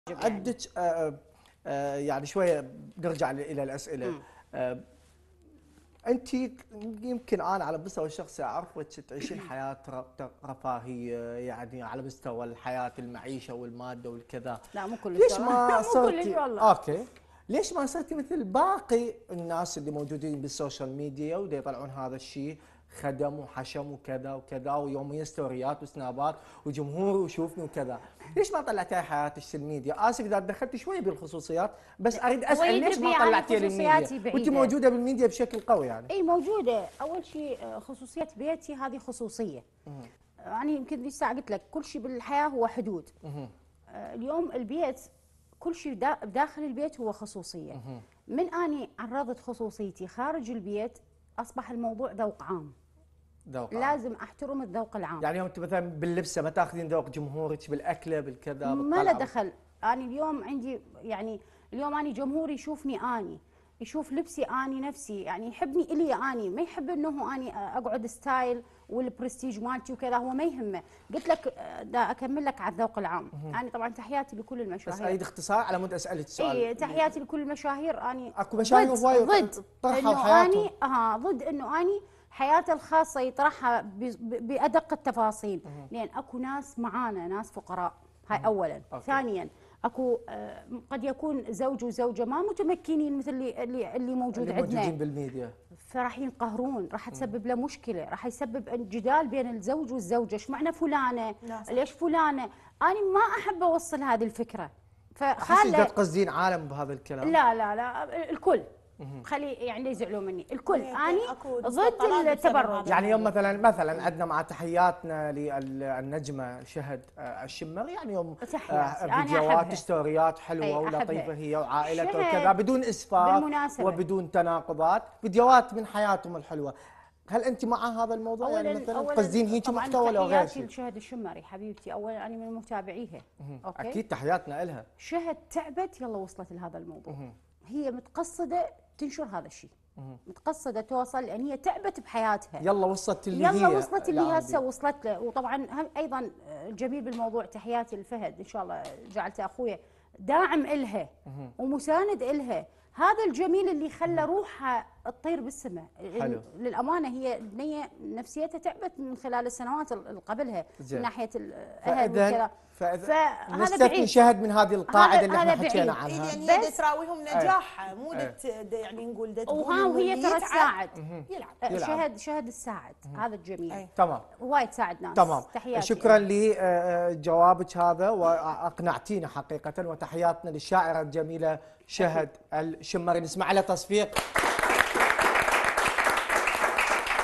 عندك يعني شويه نرجع الى الاسئله. انت يمكن انا على مستوى الشخصي اعرفك تعيشين حياه رفاهيه، يعني على مستوى الحياه المعيشه والماده والكذا. لا مو كلش ليش ما مو كلش صرتي والله. اوكي؟ ليش ما صرتي مثل باقي الناس اللي موجودين بالسوشيال ميديا ودا يطلعون هذا الشيء خدم وحشم وكذا وكذا ويوميا ستوريات وسنابات وجمهور وشوفني وكذا؟ ليش ما طلعتيها حياتك السلميديا؟ اسف اذا دخلت شوي بالخصوصيات، بس اريد اسال ليش ما طلعتيها للميديا وانت موجوده بالميديا بشكل قوي يعني؟ اي موجوده. اول شيء خصوصيه بيتي هذه خصوصيه. يعني يمكن لسه قلت لك كل شيء بالحياه هو حدود. اليوم البيت كل شيء داخل البيت هو خصوصيه. من اني عرضت خصوصيتي خارج البيت اصبح الموضوع ذوق عام. ذوق لازم احترم الذوق العام. يعني يوم انت مثلا باللبسه ما تاخذين ذوق جمهورك، بالاكله بالكذا ما له دخل. انا اليوم عندي يعني اليوم اني جمهوري يشوفني اني، يشوف لبسي اني نفسي، يعني يحبني الي اني، ما يحب انه اني اقعد ستايل والبرستيج مالتي وكذا، هو ما يهمه. قلت لك دا اكمل لك على الذوق العام. يعني طبعا تحياتي لكل المشاهير، بس اريد اختصار على مود اسالك سؤال. اي تحياتي لكل المشاهير. اني اكو مشاهير وايد ضد طرحوا انه حياتهم. اني ضد انه اني حياته الخاصه يطرحها بادق التفاصيل، لان اكو ناس معانا ناس فقراء. هاي اولا. ثانيا اكو قد يكون زوج وزوجه ما متمكنين مثل اللي موجود اللي عندنا، موجودين بالميديا، فراح ينقهرون، راح تسبب له مشكله، راح يسبب جدال بين الزوج والزوجه، ايش معنى فلانه؟ ليش فلانه؟ انا ما احب اوصل هذه الفكره. فخلي تقصدين عالم بهذا الكلام؟ لا لا لا، الكل خلي يعني لا يزعلوا مني، الكل اني ضد التبرج. يعني يوم مثلا عندنا مع تحياتنا للنجمه شهد الشمر، يعني يوم فيديوهات ستوريات حلوه ولطيفه هي وعائلتها وكذا بدون اسفاف وبدون تناقضات، فيديوهات من حياتهم الحلوه. هل انت مع هذا الموضوع؟ يعني مثلا قصدين هيك محتوى ولا غير شيء؟ تحياتي لشهد الشمري حبيبتي، اولا انا من متابعيها. اوكي اكيد تحياتنا لها. شهد تعبت يلا وصلت لهذا الموضوع. هي متقصده تنشر هذا الشيء، متقصده توصل، لان هي تعبت بحياتها يلا وصلت اللي هي وصلت اللي هسه وصلت له. وطبعا ايضا الجميل بالموضوع تحياتي لفهد، ان شاء الله جعلته اخويا داعم الها ومساند الها. هذا الجميل اللي خلى روحها تطير بالسماء. للامانه هي بنيه نفسيتها تعبت من خلال السنوات اللي قبلها من ناحيه الاهل وكذا. فهذا شهد من هذه القاعده اللي احنا حكينا عنها، يعني هي تراويهم نجاح، مو يعني نقول وهي ترى تساعد يلعب. شهد الساعد. هذا الجميل. تمام، وايد تساعد ناس. تمام. تحياتي. شكرا لجوابك هذا واقنعتينا حقيقه، وتحياتنا للشاعره الجميله شهد الشمري. نسمع لها تصفيق.